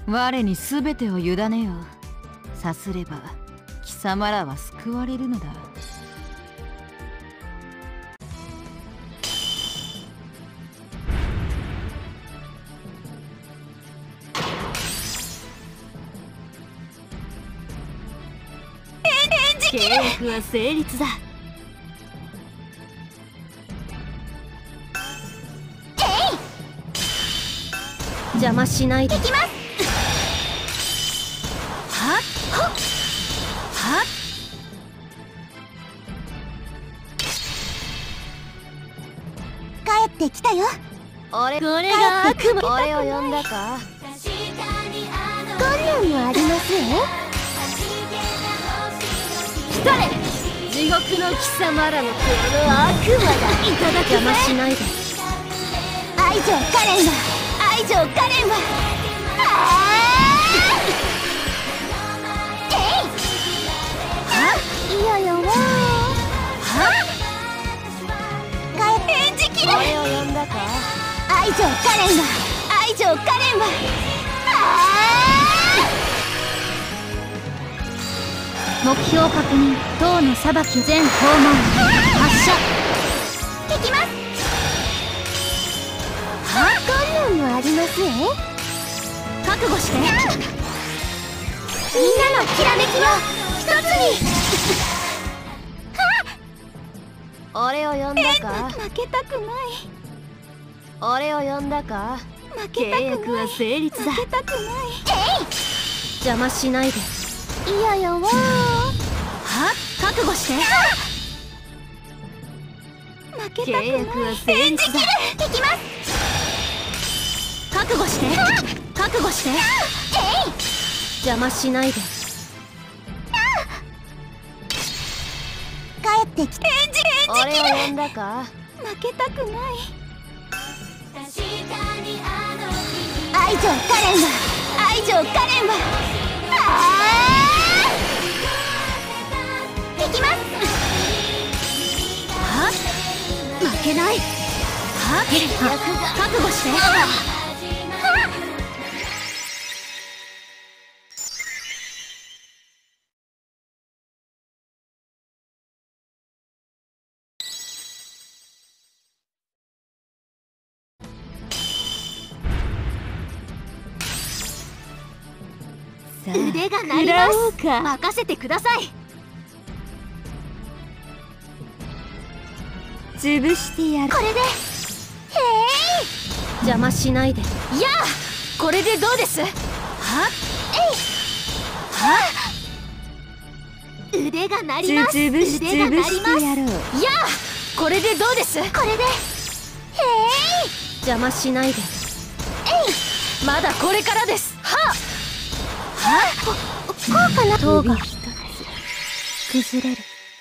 我に全てを委ねよ。さすれば貴様らは救われるのだ。契約は成立だ。 邪魔しないで。 行きます。 はっはっはっ。 帰ってきたよ。 俺が悪魔。 俺を呼んだか。 困難もありますよ。 来たれ、地獄の貴様らのこの悪魔だ。いただくぜ。 邪魔しないで。 愛情カレンは愛情カレンはいやよわ帰ってじきれ。 俺を呼んだか。 愛情カレンは愛情カレンは目標確認。塔の裁き全訪問。発射。 行きます。困難もありますよ。 覚悟して。 みんなのきらめきを一つに。 俺を呼んだか。 負けたくない。 俺を呼んだか。 負けたくない。 契約は成立だ。 負けたくない。 邪魔しないで。 いやよわはっ、覚悟して。 負けたくない。 契約は成立だ。 行きます。 覚悟して。覚悟して。邪魔しないで。 帰ってきて。 俺を呼んだか。 負けたくない。愛情カレンは愛情カレンは行きます。 はっ、負けない。はっ、覚悟して。 腕が鳴ります。 任せてください。 潰してやる。 これで邪魔しないで。 いやあ、これでどうです。はっ腕が鳴ります。 潰してやる。 いいやあ、これでどうです。 これで邪魔しないで。 まだこれからです。はっこうかな。 塔が崩れる。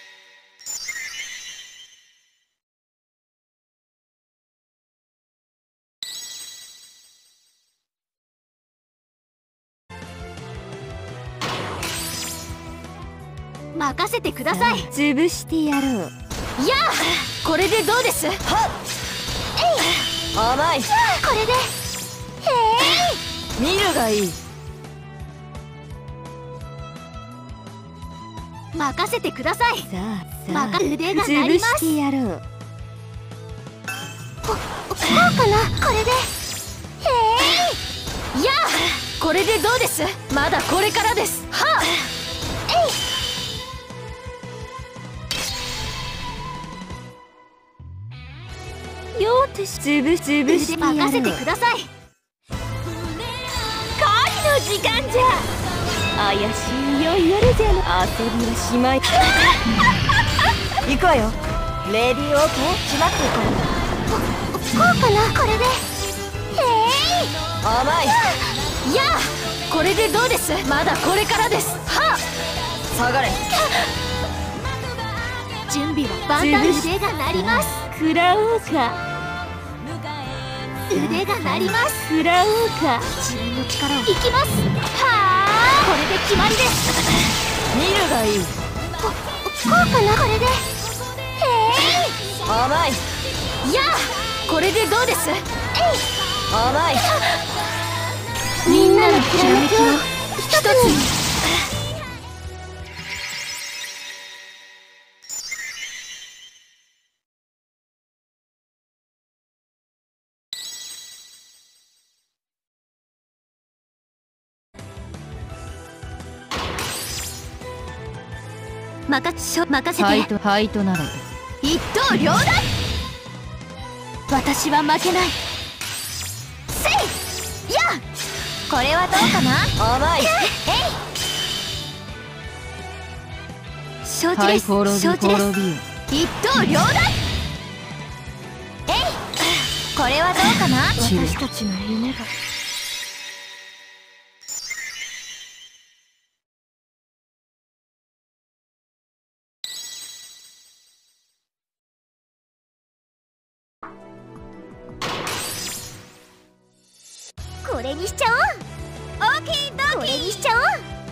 任せてください。 潰してやろう。いやあ、これでどうです。はっ甘い。 これで見るがいい。 任せてください。 さあ腕が鳴ります。 潰してやろう。 こうかな。これでいやあ、これでどうです。まだこれからです。はっ両手潰してやろう。 任せてください。 恋の時間じゃ。怪しいよ夜じゃの。遊びはしまい。行くわよ。レディーオーケー。しまっていこう。 こうかな。これで甘い。いやあ、これでどうです。まだこれからです。はっ下がれ。 準備は万端。腕が鳴ります。 食らおうか。 腕が鳴ります。 食らおうか。 自分の力を。いきます。はあ、これで決まりです。 見るがいい。 こうかな。これで甘い。いやあ、これでどうです。甘い。 みんなのきらめきを一つに。任せて。 ファイトなら一刀両断。私は負けない。せいやこれはどうかな。 甘い。 承知です。承知です。一刀両断。これはどうかな。 私たちの夢がこれにしちゃおう。オーケードーキー。これにしちゃおう。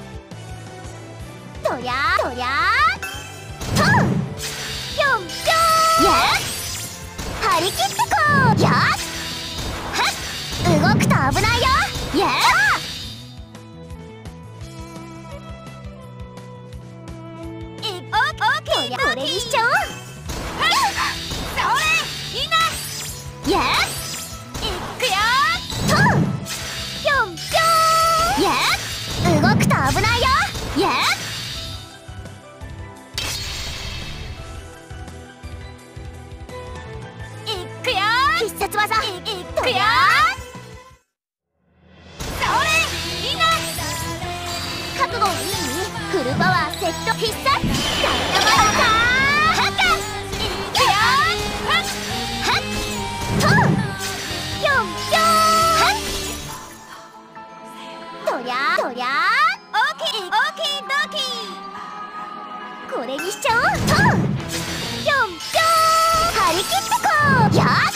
とりゃーとりゃーとんぴょんぴょん。やっ張り切ってこう。やっはっ動くと危ないよ。やっオーケー。これにしちゃおう。それいいな。やっいくよーとんぴょんぴょん。やっ動くと危ないよ。やっいくよー。必殺技いくよー。それいいな。覚悟いい。フルパワーセット必殺ダイナマイトはっかいくよー。はっはっとんぴょんぴょん。とりゃーとりゃーオーケードーキー。これにしちゃおう。とんぴょんぴょん張り切ってこう。やっ